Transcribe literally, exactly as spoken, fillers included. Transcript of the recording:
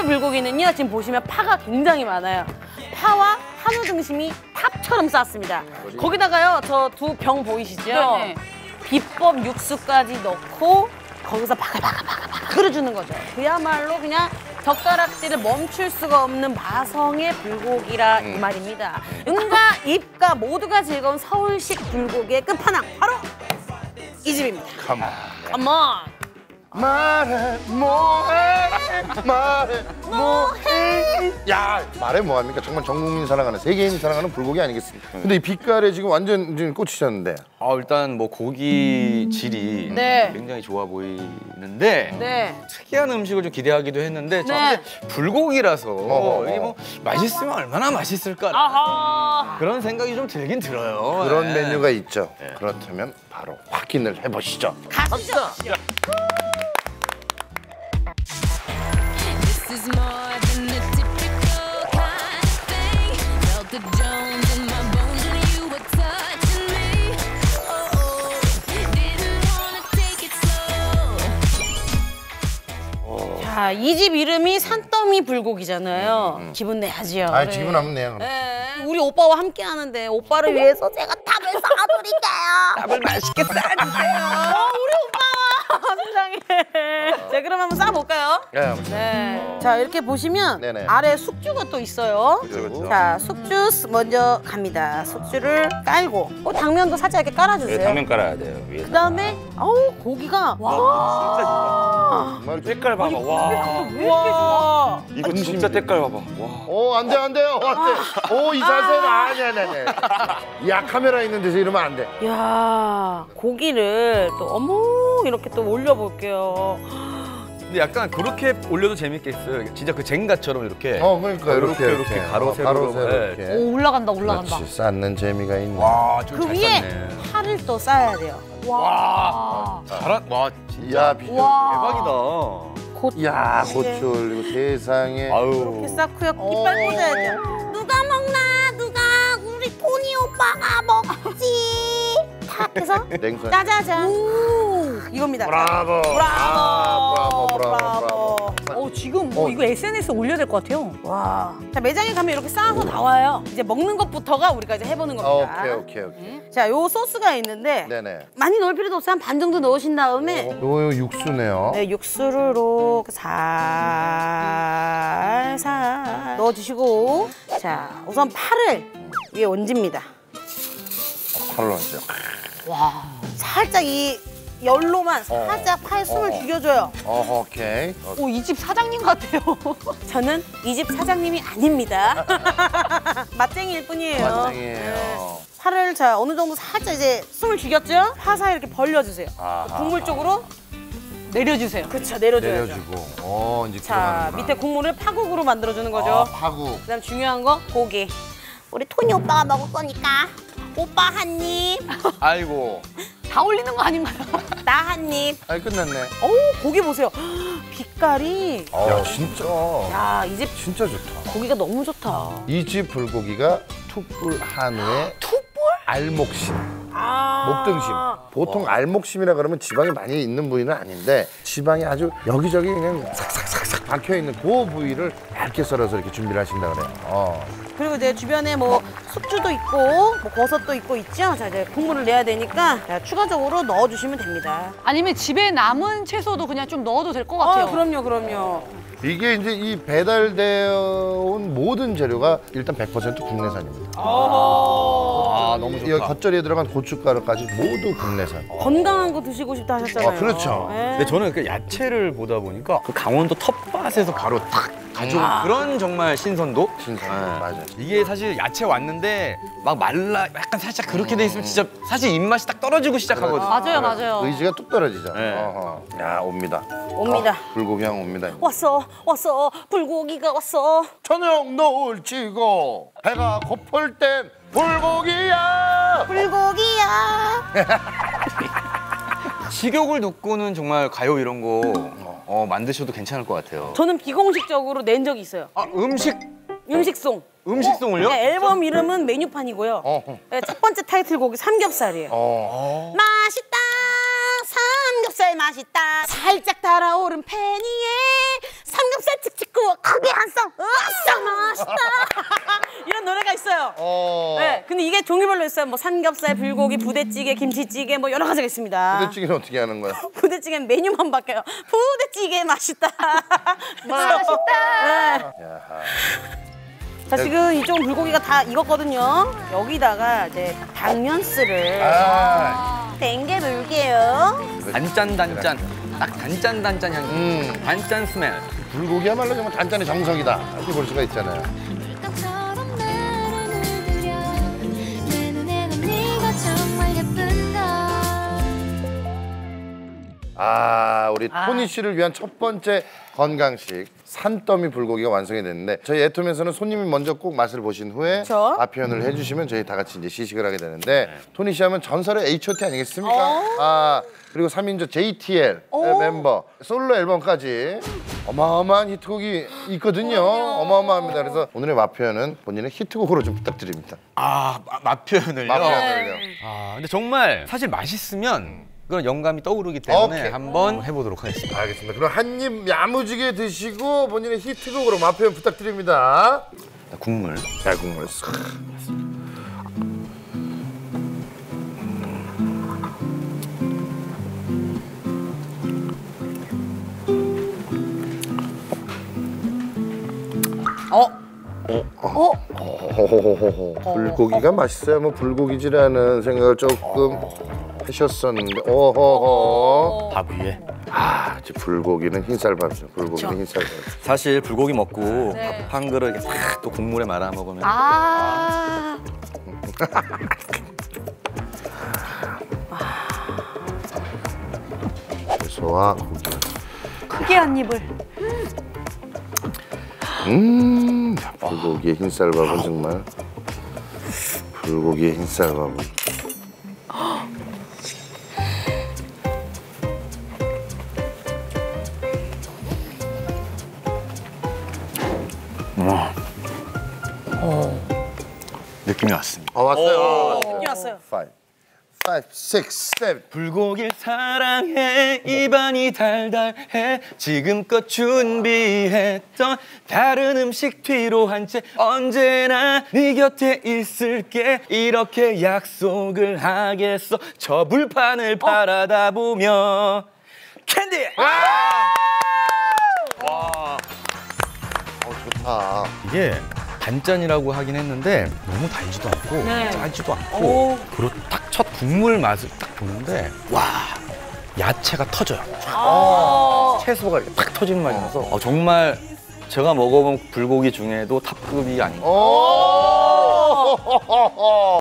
삼점이 불고기는요, 지금 보시면 파가 굉장히 많아요. 파와 한우 등심이 탑처럼 쌓았습니다. 거기다가요, 저 두 병 보이시죠? 네네. 비법 육수까지 넣고 거기서 바글바글바글바글 끓여주는 거죠. 그야말로 그냥 젓가락질을 멈출 수가 없는 마성의 불고기라 이 말입니다. 눈과 입과 모두가 즐거운 서울식 불고기의 끝판왕, 바로 이 집입니다. 컴온. 컴온! 말해 뭐해 말해 뭐해. 야, 말해 뭐합니까? 정말 전 국민 사랑하는, 세계인이 사랑하는 불고기 아니겠습니까? 근데 이 빛깔에 지금 완전 지금 꽂히셨는데. 아, 일단 뭐 고기 질이 네. 굉장히 좋아 보이는데 네. 특이한 음식을 좀 기대하기도 했는데 네. 저는 불고기라서 어허. 이게 뭐 맛있으면 얼마나 맛있을까 아하. 그런 생각이 좀 들긴 들어요. 그런 네. 메뉴가 있죠. 그렇다면 바로 확인을 해보시죠. 가시죠. This is more than the typical kind of thing. Felt the Jones in my bones when you were touching me. Oh, oh, didn't wanna take it slow. 자, 이 집 이름이 산더미 불고기잖아요. 음, 음. 기분 내야지요. 아, 기분 한번 내요. 네. 우리 오빠와 함께 하는데 오빠를 위해서 제가 탑을 쌓아드릴게요. 탑을 맛있게 싸주세요. 어, 우리 오빠 세상에. 자, 그럼 한번 쌓아볼까요? 네. 네. 자, 이렇게 보시면 네네. 아래 숙주가 또 있어요. 그렇죠. 자, 숙주 먼저 갑니다. 숙주를 깔고, 어, 당면도 살짝 이렇게 깔아주세요. 네, 당면 깔아야 돼요. 위에서. 그다음에 어우, 고기가 와. 정말 색깔 봐봐. 와. 왜 이렇게 좋아? 이거 진짜 색깔 봐봐. 와. 오, 안 돼, 안 돼요. 안 돼. 오, 이 자세는 아니, 아니, 아니. 야, 카메라 있는 데서 이러면 안 돼. 야, 고기를 또 어머 이렇게 또 올려볼게요. 근데 약간 그렇게 올려도 재밌겠어요. 진짜 그 젠가처럼 이렇게. 어, 그러니까 이렇게, 이렇게, 이렇게 가로 어, 세로로. 가로 세로 네. 이렇게. 오, 올라간다, 올라간다. 그렇지, 쌓는 재미가 있네. 와, 좀 그 잘 위에 쌌네. 파를 또 쌓아야 돼요. 와. 잘한. 와, 진짜 야, 비주얼. 대박이다. 고추. 야, 고추 올리고 세상에. 아유. 이렇게 쌓고요. 이빨 꽂아야 돼요. 누가 먹나? 누가? 우리 토니 오빠가 먹지. 탁 해서 냉선. 짜자잔. 오, 이겁니다. 브라보. 브라보. 아, 브라보, 브라보, 브라보. 어, 지금 뭐 어. 이거 에스엔에스에 올려야 될 것 같아요. 와. 자, 매장에 가면 이렇게 쌓아서 나와요. 이제 먹는 것부터가 우리가 이제 해보는 겁니다. 오케이, 오케이, 오케이. 자, 요 소스가 있는데 네네. 많이 넣을 필요도 없어요. 한 반 정도 넣으신 다음에 요 육수네요. 네, 육수를 이렇게 살살 넣어주시고, 자, 우선 파를 위에 얹습니다. 팔로 얹죠. 살짝 이 열로만 살짝 파에 숨을 어. 죽여줘요. 어, 오케이. 오, 이 집 사장님 같아요. 저는 이 집 사장님이 아닙니다. 맛쟁이일 뿐이에요. 맛쟁이에요. 파를 자 어느 정도 살짝 이제 숨을 죽였죠? 파 사이 이렇게 벌려주세요. 아하. 국물 쪽으로 내려주세요. 그렇죠, 내려줘야죠. 내려주고. 어, 이제 자, 들어가는구나. 밑에 국물을 파국으로 만들어주는 거죠. 아, 파국. 그다음 중요한 거 고기. 우리 토니 오빠가 먹을 거니까 오빠 한 입, 아이고. 다 올리는 거 아닌가요? 나 한 입. 아, 끝났네. 어우, 고기 보세요. 빛깔이. 야, 진짜. 야, 이 집 진짜 좋다. 고기가 너무 좋다. 이 집 불고기가 툭불 한우의 툭불? 알목심, 아. 목등심. 보통 알목심이라 그러면 지방이 많이 있는 부위는 아닌데 지방이 아주 여기저기 그냥 삭삭삭삭 박혀 있는 그 부위를 얇게 썰어서 이렇게 준비를 하신다 그래요. 어. 그리고 이제 주변에 뭐 숙주도 있고 뭐 버섯도 있고 있죠. 자, 이제 국물을 내야 되니까 자, 추가적으로 넣어주시면 됩니다. 아니면 집에 남은 채소도 그냥 좀 넣어도 될 것 같아요. 아, 그럼요, 그럼요. 이게 이제 이 배달되어 온 모든 재료가 일단 백 퍼센트 국내산입니다. 아, 너무 여기 좋다. 겉절이에 들어간 고춧가루까지 모두 국내산. 건강한 거 드시고 싶다 하셨잖아요. 아, 그렇죠. 네. 근데 저는 그 야채를 보다 보니까 그 강원도 텃밭에서 바로 탁 가져온 그런 정말 신선도? 신선. 네. 맞아요. 이게 사실 야채 왔는데 막 말라 약간 살짝 그렇게 돼 있으면 진짜 사실 입맛이 딱 떨어지고 시작하거든요. 맞아요, 맞아요. 의지가 뚝 떨어지죠. 네. 어허. 야, 옵니다. 옵니다. 어, 불고기 향 옵니다. 왔어, 왔어, 불고기가 왔어. 저녁 노을 지고 배가 고플 땐 불고기야. 불고기야. 식욕을 돋구는 정말 가요 이런 거 어, 만드셔도 괜찮을 것 같아요. 저는 비공식적으로 낸 적이 있어요. 아, 음식 음식송. 음식송을요? 네, 앨범 이름은 메뉴판이고요. 어. 네, 첫 번째 타이틀곡이 삼겹살이에요. 어. 맛있다, 삼겹살 맛있다. 살짝 달아오른 팬 위에 삼겹살 칙칙 구워 콱 이게 종류별로 있어요. 뭐 삼겹살, 불고기, 부대찌개, 김치찌개 뭐 여러 가지가 있습니다. 부대찌개는 어떻게 하는 거야? 부대찌개는 메뉴만 바뀌어요. 부대찌개 맛있다. 맛있다. 네. 자 지금 이쪽은 불고기가 다 익었거든요. 여기다가 이제 당면스를 아, 땡겨 물게요. 단짠 단짠. 딱 단짠 단짠 향기. 음. 단짠 스멜. 불고기야말로 정말 단짠의 정석이다. 이렇게 볼 수가 있잖아요. 물감처럼 나를 물들여 내 눈에는 네가 정말 예쁜걸. 아, 우리 토니 씨를 위한 첫 번째 건강식 산더미 불고기가 완성이 됐는데 저희 애톰에서는 손님이 먼저 꼭 맛을 보신 후에 그쵸? 맛 표현을 해주시면 저희 다 같이 이제 시식을 하게 되는데 토니 씨 하면 전설의 에이치 오 티 아니겠습니까? 어. 아 그리고 삼 인조 제이 티 엘 멤버 솔로 앨범까지 어마어마한 히트곡이 있거든요. 어마어마합니다. 그래서 오늘의 맛 표현은 본인의 히트곡으로 좀 부탁드립니다. 아, 마- 맛 표현을요? 맛 표현을요. 아, 근데 정말 사실 맛있으면 그런 영감이 떠오르기 때문에 오케이. 한번 해보도록 하겠습니다. 알겠습니다. 그럼 한 입 야무지게 드시고 본인의 히트곡으로 맛 표현 부탁드립니다. 자, 국물. 자, 국물 싹. 어? 어? 호호호호. 불고기가 맛있어야 뭐 불고기지라는 생각을 조금 하셨었는데 오호호. 밥 위에. 아, 이제 불고기는 흰쌀밥이죠. 불고기는 흰쌀밥. 사실 불고기 먹고 네. 밥 한 그릇 이렇게 싹 또 국물에 말아 먹으면 아. 소와 고기. 크게 한 입을. 음, 불고기의 흰쌀밥은 정말 불고기의 흰쌀밥은 느낌이 왔습니다. 아 왔어요. 느낌 왔어요. five, five, six, seven. 불고기를 사랑해 입안이 달달해 지금껏 준비했던 다른 음식 뒤로 한 채 언제나 네 곁에 있을게 이렇게 약속을 하겠어 저 불판을 바라다 보며 캔디! 어, 좋다. 이게 단짠이라고 하긴 했는데 너무 달지도 않고 네. 짜지도 않고 오. 그리고 딱 첫 국물 맛을 딱 보는데 와 야채가 터져요. 어. 채소가 이렇게 탁 터지는 맛이 나서 어, 정말 제가 먹어본 불고기 중에도 탑급이 아닌가. 오!